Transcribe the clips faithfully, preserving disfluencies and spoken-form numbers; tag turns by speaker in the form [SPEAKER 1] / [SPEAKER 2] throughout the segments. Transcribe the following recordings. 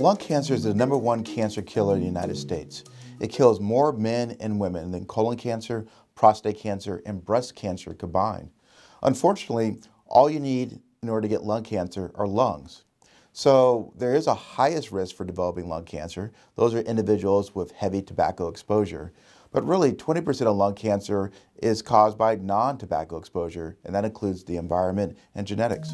[SPEAKER 1] Lung cancer is the number one cancer killer in the United States. It kills more men and women than colon cancer, prostate cancer, and breast cancer combined. Unfortunately, all you need in order to get lung cancer are lungs. So there is a highest risk for developing lung cancer. Those are individuals with heavy tobacco exposure. But really, twenty percent of lung cancer is caused by non-tobacco exposure, and that includes the environment and genetics.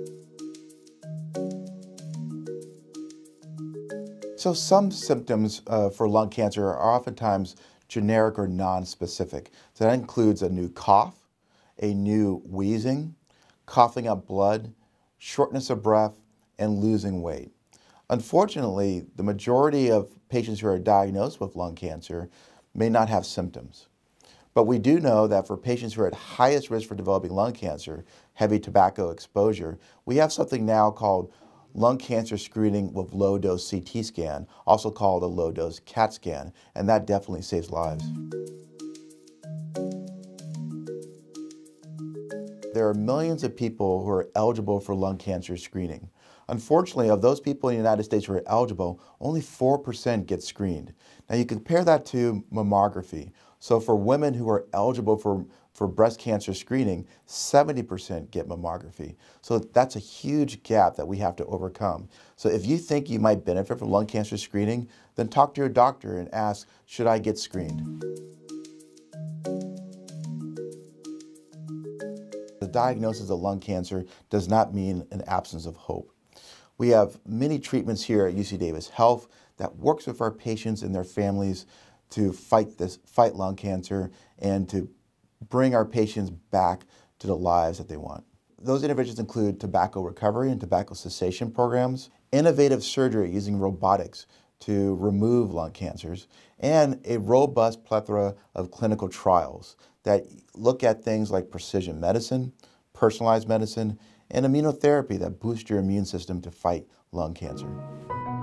[SPEAKER 1] So some symptoms uh, for lung cancer are oftentimes generic or non-specific. So that includes a new cough, a new wheezing, coughing up blood, shortness of breath, and losing weight. Unfortunately, the majority of patients who are diagnosed with lung cancer may not have symptoms. But we do know that for patients who are at highest risk for developing lung cancer, heavy tobacco exposure, we have something now called lung cancer screening with low-dose C T scan, also called a low-dose CAT scan, and that definitely saves lives. There are millions of people who are eligible for lung cancer screening. Unfortunately, of those people in the United States who are eligible, only four percent get screened. Now you compare that to mammography. So for women who are eligible for, for breast cancer screening, seventy percent get mammography. So that's a huge gap that we have to overcome. So if you think you might benefit from lung cancer screening, then talk to your doctor and ask, should I get screened? The diagnosis of lung cancer does not mean an absence of hope. We have many treatments here at U C Davis Health that works with our patients and their families to fight this, fight lung cancer and to bring our patients back to the lives that they want. Those interventions include tobacco recovery and tobacco cessation programs, innovative surgery using robotics to remove lung cancers, and a robust plethora of clinical trials that look at things like precision medicine, personalized medicine, and immunotherapy that boost your immune system to fight lung cancer.